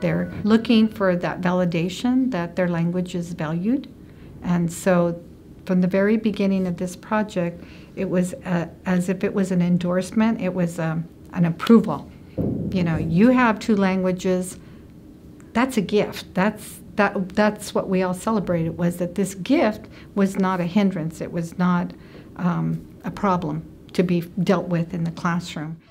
They're looking for that validation that their language is valued. And so from the very beginning of this project, it was as if it was an endorsement. It was an approval. You know, you have 2 languages. That's a gift. That's what we all celebrated, was that this gift was not a hindrance. It was not a problem to be dealt with in the classroom.